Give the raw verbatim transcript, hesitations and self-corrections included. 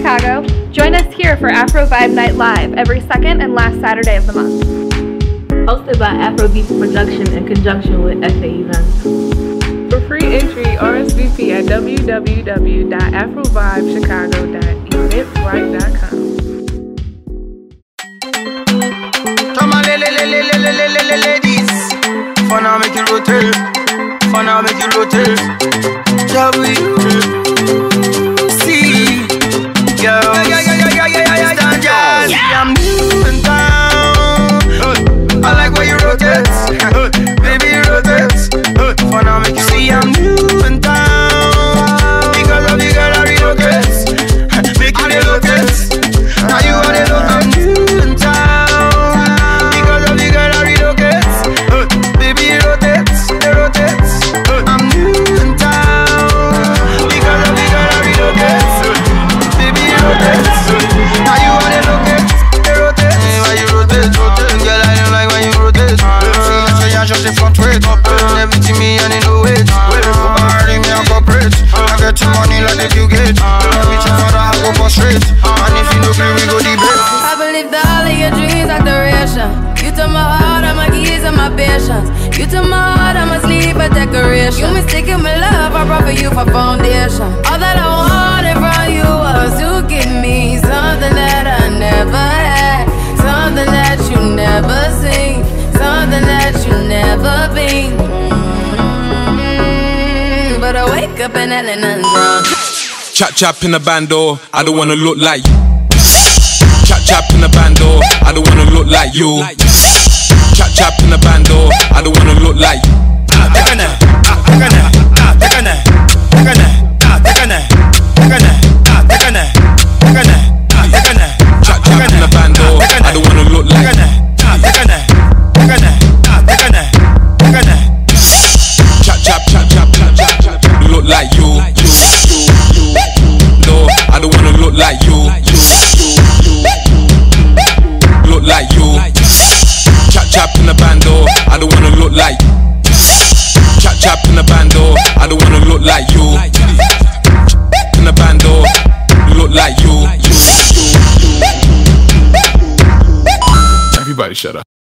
Chicago, join us here for Afrovibe Night Live every second and last Saturday of the month. Hosted by Afrobeats Production in conjunction with F A Events. For free entry, R S V P at w w w dot afrovibe chicago dot eventbrite dot com. Come on, ladies. For now, make it rotate. For now, make it rotate. W C. Yo, yeah, yeah, yeah, yeah, yeah, yeah, yeah, yeah, yeah. I'm new in town. I like where you rotate, baby, rotate. For now, make you see I'm new in town. Because of the girl I relocate, make you relocate. Now you are the look, I'm new in town. Because of the girl I relocate, baby, rotate, rotate. I'm new in town. Because of the girl I relocate, baby, rotate. Now you are the look, rotate. Why you rotate, rotate? Girl, I don't like when you rotate. See, I say I just a front weight. Everything me and in the weight. Party me a corporate. I get your money like the Bill Gates. Love each other, I go for straight. And if you no clear, we go debate. I believe that all of your dreams are duration. You took my heart, I'm my keys and my patience. You took my heart, I'm asleep a decoration. You mistaken my love, I brought for you for foundation. All that I wanted from you was to give me something that I never had, something that you never seen, something that you never been. Mm-hmm. But I wake up and hell nothing's wrong. Chap chap in the bando, I don't wanna look like you. Chap chap in the bando, I don't wanna look like you. Chap chap in the bando, I don't wanna look like you. Chap chap in the bando, I don't wanna look like you. Chap chap chap chap chap chap look like you. No, I don't wanna look like you. Look like you. Chap chap in the bando, I don't wanna look like. Chap chap in the bando, I don't wanna look like you. In the bando, look like you. Everybody shut up.